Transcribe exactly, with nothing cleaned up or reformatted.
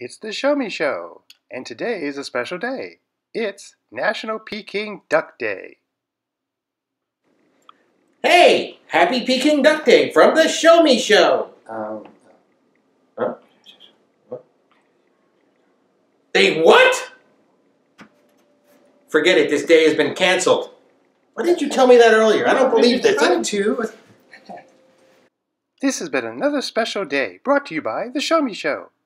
It's the Show Me Show, and today is a special day. It's National Peking Duck Day. Hey! Happy Peking Duck Day from the Show Me Show! Um, huh? What? They what? Forget it, this day has been canceled. Why didn't you tell me that earlier? I don't believe this. Trying to. This has been another special day brought to you by the Show Me Show.